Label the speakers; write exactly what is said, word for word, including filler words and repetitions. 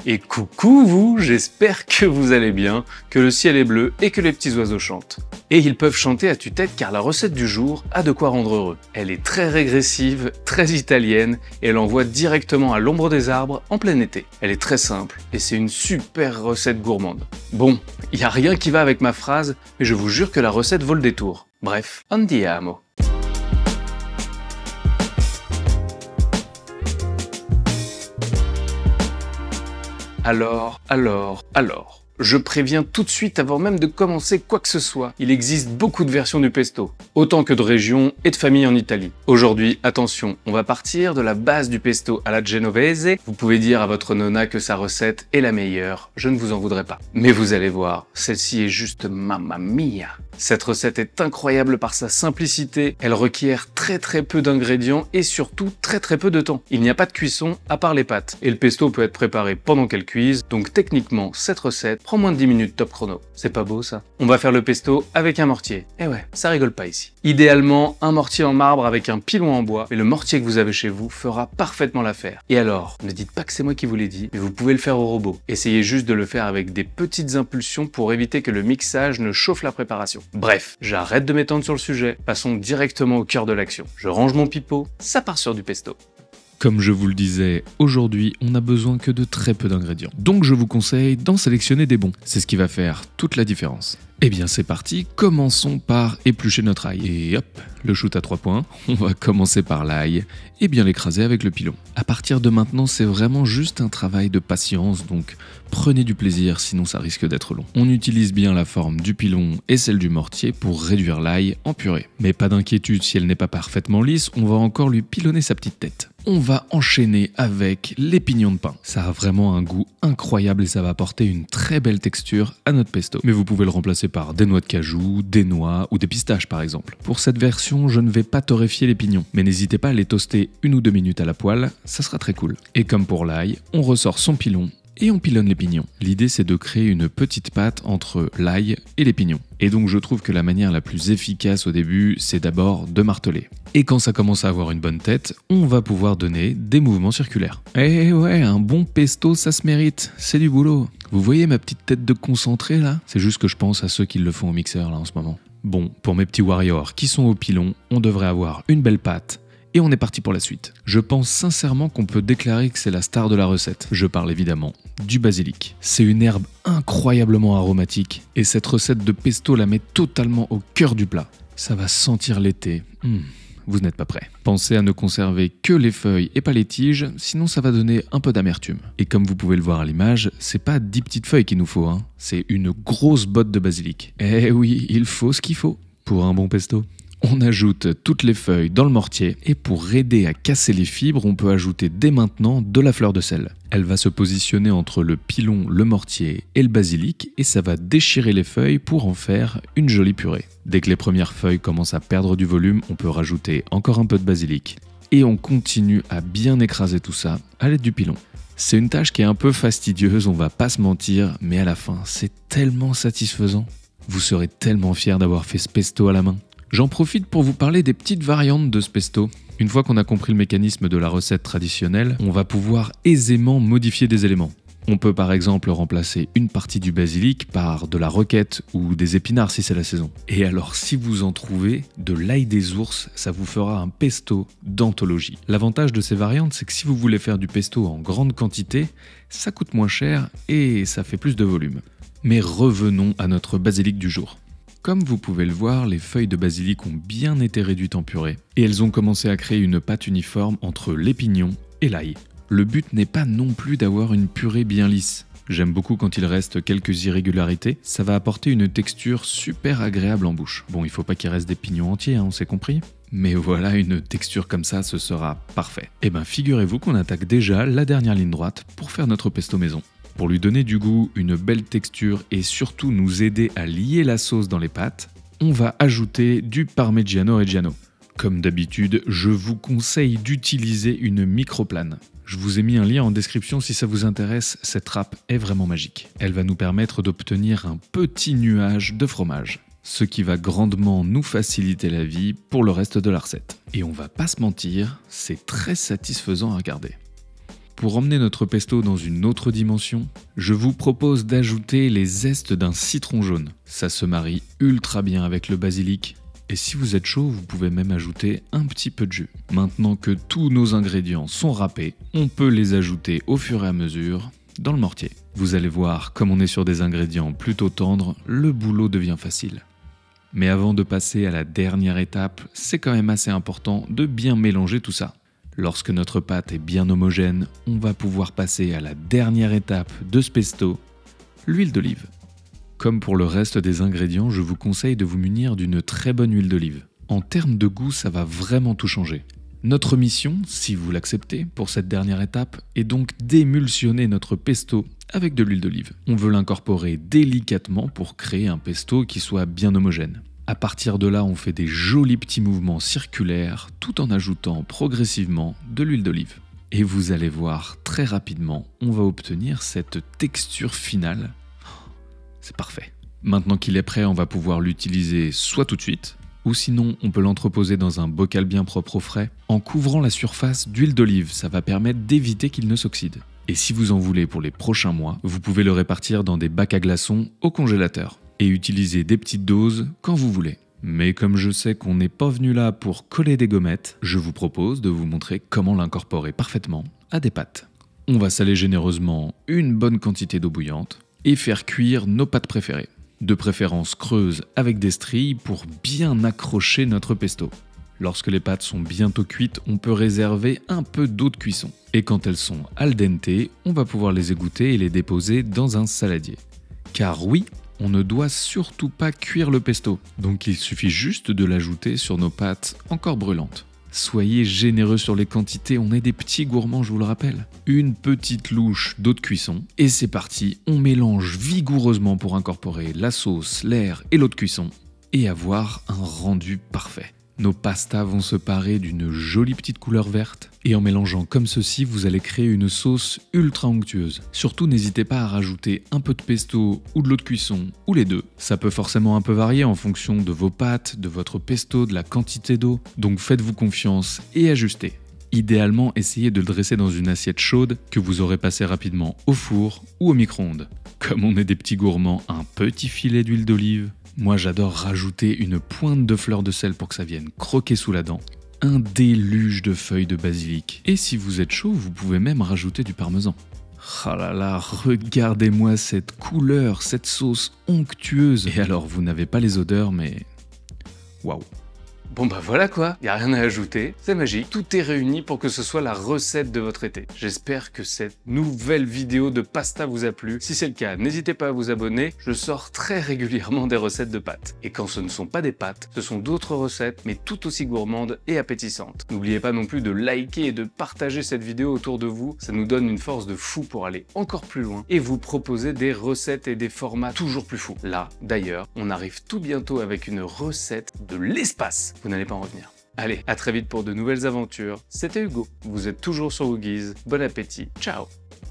Speaker 1: Et coucou vous, j'espère que vous allez bien, que le ciel est bleu et que les petits oiseaux chantent. Et ils peuvent chanter à tue-tête car la recette du jour a de quoi rendre heureux. Elle est très régressive, très italienne et elle envoie directement à l'ombre des arbres en plein été. Elle est très simple et c'est une super recette gourmande. Bon, il n'y a rien qui va avec ma phrase, mais je vous jure que la recette vaut le détour. Bref, andiamo. Alors, alors, alors... Je préviens tout de suite avant même de commencer quoi que ce soit. Il existe beaucoup de versions du pesto, autant que de régions et de familles en Italie. Aujourd'hui, attention, on va partir de la base du pesto à la genovese. Vous pouvez dire à votre nonna que sa recette est la meilleure, je ne vous en voudrais pas. Mais vous allez voir, celle-ci est juste mamma mia. Cette recette est incroyable par sa simplicité, elle requiert très très peu d'ingrédients et surtout très très peu de temps. Il n'y a pas de cuisson à part les pâtes, et le pesto peut être préparé pendant qu'elle cuise, donc techniquement cette recette prend moins de dix minutes top chrono. C'est pas beau ça? On va faire le pesto avec un mortier. Eh ouais, ça rigole pas ici. Idéalement, un mortier en marbre avec un pilon en bois, mais le mortier que vous avez chez vous fera parfaitement l'affaire. Et alors, ne dites pas que c'est moi qui vous l'ai dit, mais vous pouvez le faire au robot. Essayez juste de le faire avec des petites impulsions pour éviter que le mixage ne chauffe la préparation. Bref, j'arrête de m'étendre sur le sujet, passons directement au cœur de l'action. Je range mon pipeau, ça part sur du pesto.
Speaker 2: Comme je vous le disais, aujourd'hui, on n'a besoin que de très peu d'ingrédients. Donc je vous conseille d'en sélectionner des bons. C'est ce qui va faire toute la différence. Eh bien c'est parti, commençons par éplucher notre ail. Et hop, le shoot à trois points. On va commencer par l'ail et bien l'écraser avec le pilon. À partir de maintenant, c'est vraiment juste un travail de patience, donc prenez du plaisir, sinon ça risque d'être long. On utilise bien la forme du pilon et celle du mortier pour réduire l'ail en purée. Mais pas d'inquiétude, si elle n'est pas parfaitement lisse, on va encore lui pilonner sa petite tête. On va enchaîner avec les pignons de pain. Ça a vraiment un goût incroyable et ça va apporter une très belle texture à notre pesto. Mais vous pouvez le remplacer par des noix de cajou, des noix ou des pistaches par exemple. Pour cette version, je ne vais pas torréfier les pignons, mais n'hésitez pas à les toaster une ou deux minutes à la poêle, ça sera très cool. Et comme pour l'ail, on ressort son pilon et on pilonne les pignons. L'idée c'est de créer une petite pâte entre l'ail et les pignons. Et donc je trouve que la manière la plus efficace au début, c'est d'abord de marteler. Et quand ça commence à avoir une bonne tête, on va pouvoir donner des mouvements circulaires. Eh ouais, un bon pesto, ça se mérite, c'est du boulot. Vous voyez ma petite tête de concentré là? C'est juste que je pense à ceux qui le font au mixeur là en ce moment. Bon, pour mes petits warriors qui sont au pilon, on devrait avoir une belle pâte. Et on est parti pour la suite. Je pense sincèrement qu'on peut déclarer que c'est la star de la recette. Je parle évidemment du basilic. C'est une herbe incroyablement aromatique et cette recette de pesto la met totalement au cœur du plat. Ça va sentir l'été. Mmh. Vous n'êtes pas prêts. Pensez à ne conserver que les feuilles et pas les tiges, sinon ça va donner un peu d'amertume. Et comme vous pouvez le voir à l'image, c'est pas dix petites feuilles qu'il nous faut, hein. C'est une grosse botte de basilic. Eh oui, il faut ce qu'il faut pour un bon pesto. On ajoute toutes les feuilles dans le mortier et pour aider à casser les fibres, on peut ajouter dès maintenant de la fleur de sel. Elle va se positionner entre le pilon, le mortier et le basilic et ça va déchirer les feuilles pour en faire une jolie purée. Dès que les premières feuilles commencent à perdre du volume, on peut rajouter encore un peu de basilic. Et on continue à bien écraser tout ça à l'aide du pilon. C'est une tâche qui est un peu fastidieuse, on va pas se mentir, mais à la fin, c'est tellement satisfaisant. Vous serez tellement fiers d'avoir fait ce pesto à la main. J'en profite pour vous parler des petites variantes de ce pesto. Une fois qu'on a compris le mécanisme de la recette traditionnelle, on va pouvoir aisément modifier des éléments. On peut par exemple remplacer une partie du basilic par de la roquette ou des épinards si c'est la saison. Et alors si vous en trouvez, de l'ail des ours, ça vous fera un pesto d'anthologie. L'avantage de ces variantes, c'est que si vous voulez faire du pesto en grande quantité, ça coûte moins cher et ça fait plus de volume. Mais revenons à notre basilic du jour. Comme vous pouvez le voir, les feuilles de basilic ont bien été réduites en purée et elles ont commencé à créer une pâte uniforme entre les pignons et l'ail. Le but n'est pas non plus d'avoir une purée bien lisse. J'aime beaucoup quand il reste quelques irrégularités, ça va apporter une texture super agréable en bouche. Bon, il faut pas qu'il reste des pignons entiers, hein, on s'est compris. Mais voilà, une texture comme ça, ce sera parfait. Et ben figurez-vous qu'on attaque déjà la dernière ligne droite pour faire notre pesto maison. Pour lui donner du goût, une belle texture et surtout nous aider à lier la sauce dans les pâtes, on va ajouter du Parmigiano Reggiano. Comme d'habitude, je vous conseille d'utiliser une microplane. Je vous ai mis un lien en description si ça vous intéresse, cette râpe est vraiment magique. Elle va nous permettre d'obtenir un petit nuage de fromage, ce qui va grandement nous faciliter la vie pour le reste de la recette. Et on va pas se mentir, c'est très satisfaisant à regarder. Pour emmener notre pesto dans une autre dimension, je vous propose d'ajouter les zestes d'un citron jaune. Ça se marie ultra bien avec le basilic. Et si vous êtes chaud, vous pouvez même ajouter un petit peu de jus. Maintenant que tous nos ingrédients sont râpés, on peut les ajouter au fur et à mesure dans le mortier. Vous allez voir, comme on est sur des ingrédients plutôt tendres, le boulot devient facile. Mais avant de passer à la dernière étape, c'est quand même assez important de bien mélanger tout ça. Lorsque notre pâte est bien homogène, on va pouvoir passer à la dernière étape de ce pesto, l'huile d'olive. Comme pour le reste des ingrédients, je vous conseille de vous munir d'une très bonne huile d'olive. En termes de goût, ça va vraiment tout changer. Notre mission, si vous l'acceptez, pour cette dernière étape, est donc d'émulsionner notre pesto avec de l'huile d'olive. On veut l'incorporer délicatement pour créer un pesto qui soit bien homogène. À partir de là, on fait des jolis petits mouvements circulaires tout en ajoutant progressivement de l'huile d'olive. Et vous allez voir, très rapidement, on va obtenir cette texture finale. C'est parfait. Maintenant qu'il est prêt, on va pouvoir l'utiliser soit tout de suite, ou sinon on peut l'entreposer dans un bocal bien propre au frais, en couvrant la surface d'huile d'olive. Ça va permettre d'éviter qu'il ne s'oxyde. Et si vous en voulez pour les prochains mois, vous pouvez le répartir dans des bacs à glaçons au congélateur et utiliser des petites doses quand vous voulez. Mais comme je sais qu'on n'est pas venu là pour coller des gommettes, je vous propose de vous montrer comment l'incorporer parfaitement à des pâtes. On va saler généreusement une bonne quantité d'eau bouillante et faire cuire nos pâtes préférées. De préférence creuses avec des stries pour bien accrocher notre pesto. Lorsque les pâtes sont bientôt cuites, on peut réserver un peu d'eau de cuisson. Et quand elles sont al dente, on va pouvoir les égoutter et les déposer dans un saladier. Car oui, on ne doit surtout pas cuire le pesto, donc il suffit juste de l'ajouter sur nos pâtes encore brûlantes. Soyez généreux sur les quantités, on est des petits gourmands, je vous le rappelle. Une petite louche d'eau de cuisson, et c'est parti, on mélange vigoureusement pour incorporer la sauce, l'air et l'eau de cuisson, et avoir un rendu parfait. Nos pastas vont se parer d'une jolie petite couleur verte, et en mélangeant comme ceci, vous allez créer une sauce ultra onctueuse. Surtout, n'hésitez pas à rajouter un peu de pesto ou de l'eau de cuisson, ou les deux. Ça peut forcément un peu varier en fonction de vos pâtes, de votre pesto, de la quantité d'eau, donc faites-vous confiance et ajustez. Idéalement, essayez de le dresser dans une assiette chaude que vous aurez passé rapidement au four ou au micro-ondes. Comme on est des petits gourmands, un petit filet d'huile d'olive. Moi, j'adore rajouter une pointe de fleur de sel pour que ça vienne croquer sous la dent. Un déluge de feuilles de basilic. Et si vous êtes chaud, vous pouvez même rajouter du parmesan. Ah là là, regardez-moi cette couleur, cette sauce onctueuse. Et alors, vous n'avez pas les odeurs, mais... waouh!
Speaker 1: Bon bah voilà quoi, y a rien à ajouter, c'est magique, tout est réuni pour que ce soit la recette de votre été. J'espère que cette nouvelle vidéo de pasta vous a plu. Si c'est le cas, n'hésitez pas à vous abonner, je sors très régulièrement des recettes de pâtes. Et quand ce ne sont pas des pâtes, ce sont d'autres recettes, mais tout aussi gourmandes et appétissantes. N'oubliez pas non plus de liker et de partager cette vidéo autour de vous, ça nous donne une force de fou pour aller encore plus loin et vous proposer des recettes et des formats toujours plus fous. Là, d'ailleurs, on arrive tout bientôt avec une recette de l'espace. Vous n'allez pas en revenir. Allez, à très vite pour de nouvelles aventures. C'était Hugo. Vous êtes toujours sur Woogies. Bon appétit. Ciao.